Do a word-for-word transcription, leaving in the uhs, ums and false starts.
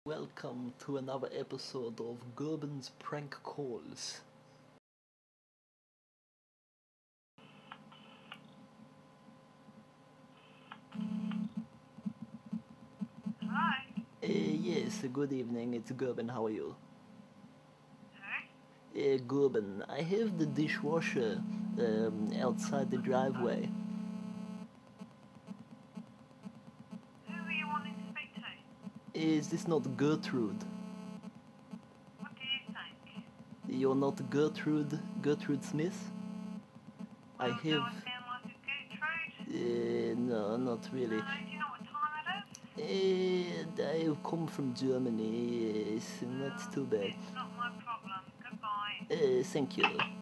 Welcome to another episode of Gerbens Prank Calls. Hi. Uh, yes, good evening, it's Gerben, how are you? Who? Uh, Gerben, I have the dishwasher um, outside the driveway. Who are you wanting to speak to? Is this not Gertrude? What do you think? You're not Gertrude, Gertrude Smith? I Well, do I have... sound like a Gertrude? Uh, no, not really. No, do you know what time it is? Uh, I come from Germany, yes, not Well, too bad. it's not my problem. Goodbye. Uh, thank you.